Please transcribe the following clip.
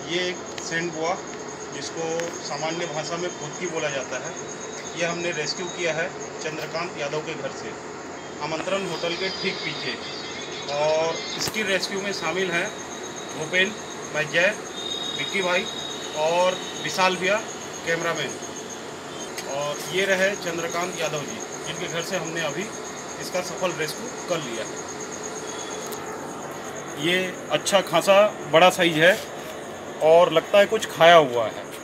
ये एक सेंट बुआ, जिसको सामान्य भाषा में फुदकी बोला जाता है, ये हमने रेस्क्यू किया है चंद्रकांत यादव के घर से, आमंत्रण होटल के ठीक पीछे। और इसकी रेस्क्यू में शामिल हैं भूपेन, मैं जय, विक्की भाई और विशाल भैया कैमरामैन। और ये रहे चंद्रकांत यादव जी, जिनके घर से हमने अभी इसका सफल रेस्क्यू कर लिया है। ये अच्छा खासा बड़ा साइज है और लगता है कुछ खाया हुआ है।